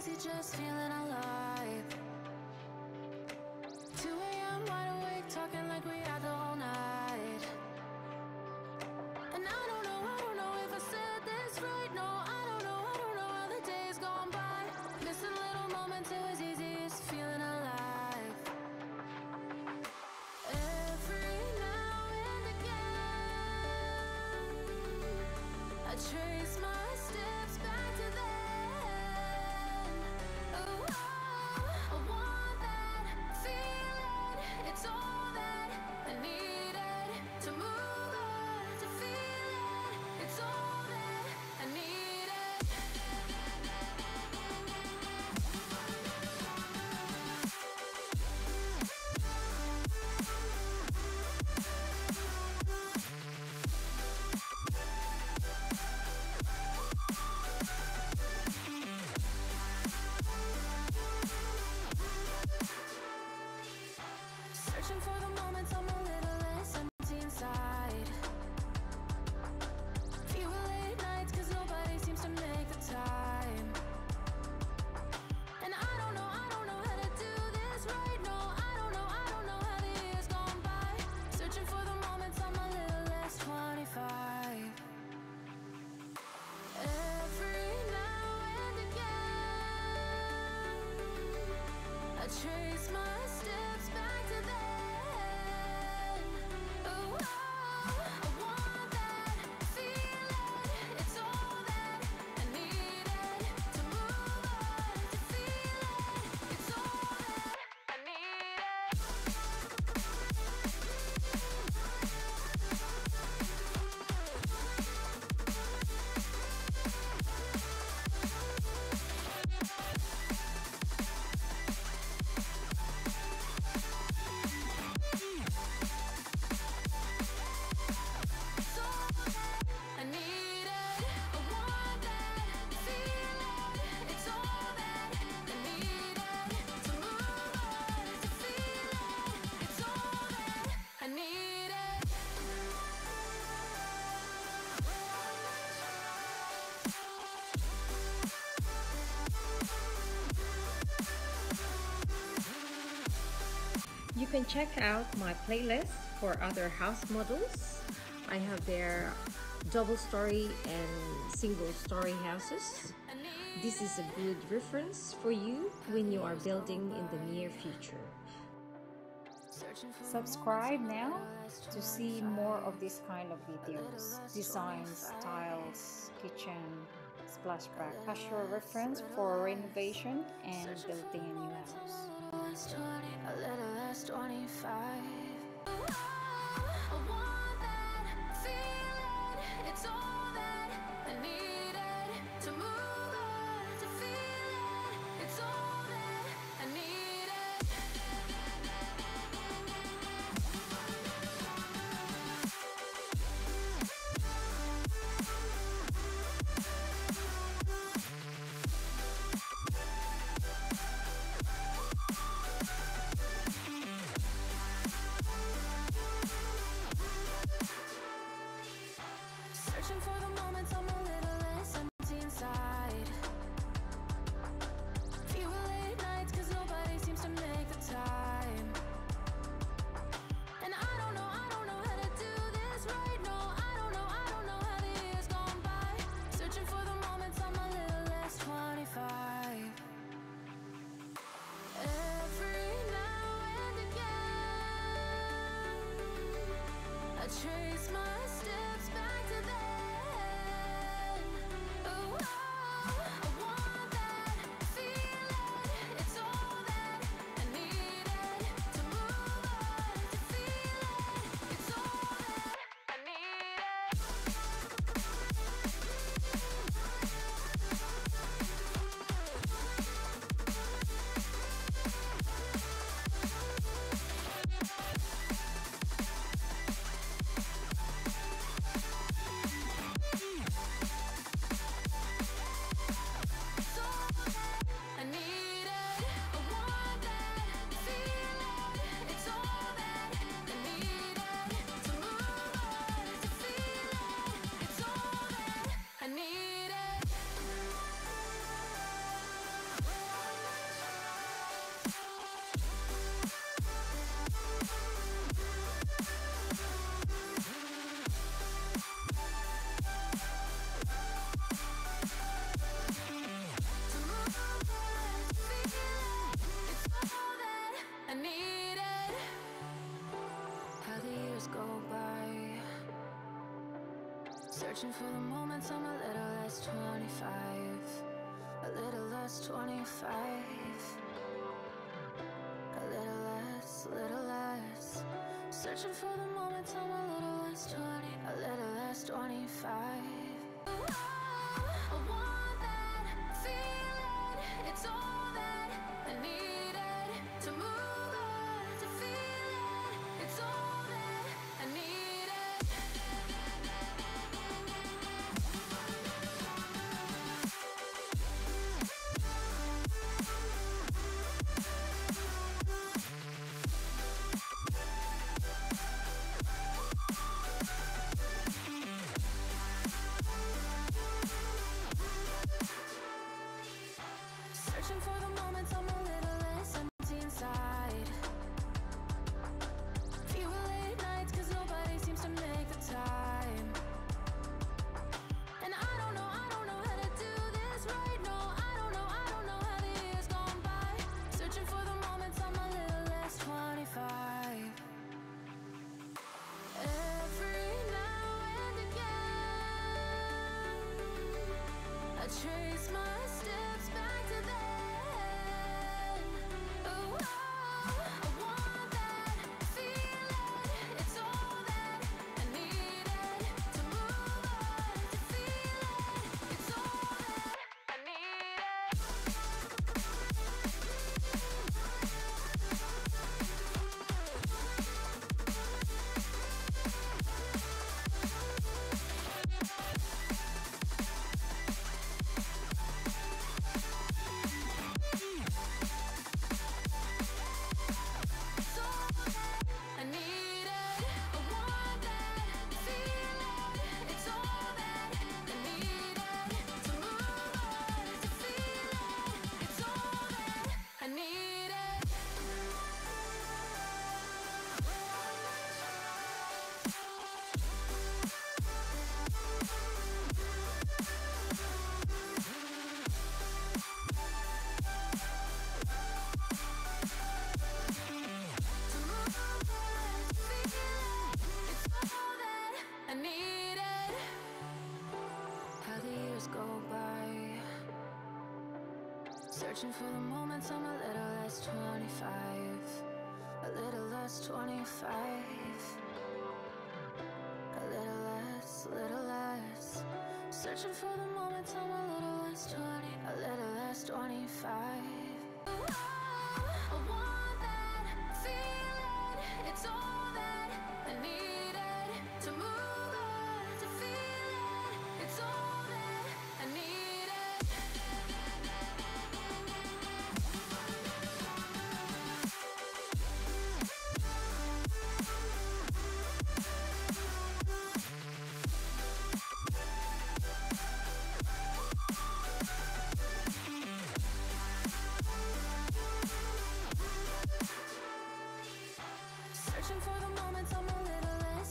crazy, just feeling alive. 2 a.m. wide awake, talking like we had the whole night. And I don't know if I said this right. No, I don't know how the days gone by. Missing little moments, it was easy, just feeling alive. Every now and again, I trace my steps back to then. Oh, I want that feeling. It's all that I needed to move on, to feel it. It's all that I needed. Searching for the moments I'm a little less empty inside. Fewer late nights, cause nobody seems to make the time. And I don't know how to do this right. No, I don't know how the years gone by. Searching for the moments I'm a little less 25. Every now and again, I trace my steps back to then. Oh, I want that feeling. It's all that I needed to move on, to feel it. It's all that I needed. It's all that I needed. I want that feeling. It's all that I needed to move on, to feel it. It's all that I needed. You can check out my playlist for other house models. I have their double story and single story houses. This is a good reference for you when you are building in the near future. Subscribe now to see more of this kind of videos, designs, tiles, kitchen, splashback, as your reference for renovation and building a new house. A little less 25. I want that feeling. It's all that I needed to move on, to feel it. It's all that I needed. Searching for the moments I'm a little less empty inside. Fewer late nights, cause nobody seems to make the time. And I don't know how to do this right. No, I don't know how the years gone by. Searching for the moments I'm a little less 25. Every now and again, I trace my steps back to then. Oh, I want that feeling. It's all that I needed to move on, to feel it. It's all that I needed. Searching for the moments I'm a little less 25, a little less 25, a little less. Searching for the moments I'm a little less 20, a little less 25. I want that feeling, it's all that I needed to move on, to feel it, it's all that I needed. Searching for the moments I'm a little less empty inside. Fewer late nights cause nobody seems to make the time. And I don't know how to do this right. No, I don't know how the years gone by. Searching for the moments I'm a little less 25. Every now and again I trace my steps back to then. Oh, I want that feeling, it's all that I needed to move on, to feel it, it's all that I needed. It's all that I needed. I want that feeling, it's all that I needed to move on, to feel it, it's all that I needed. To move on, to feel it, it's all that I needed. How the years go by, searching for the moments I'm a little less 25, a little less 25, a little less. Searching for the moments I'm a little less 20, a little less 25. I want that feeling, it's all that I needed to move on, to feel it, it's all that I needed. Searching for the moments I'm a little less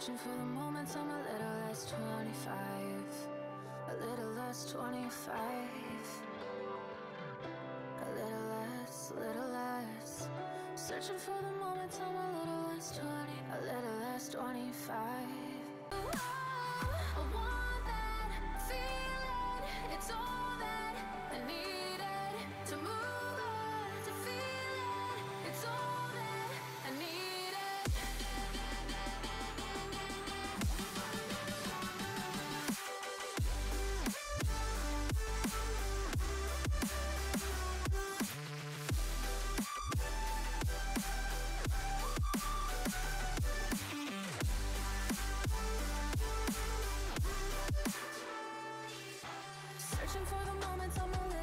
Searching for the moments I'm a little less 25, a little less 25, a little less, little less. Searching for the moments I'm a little less 20, a little less 25. I want that feeling, it's all that I needed to move on, to feel it, it's all that I needed. Searching for the moments I'm a little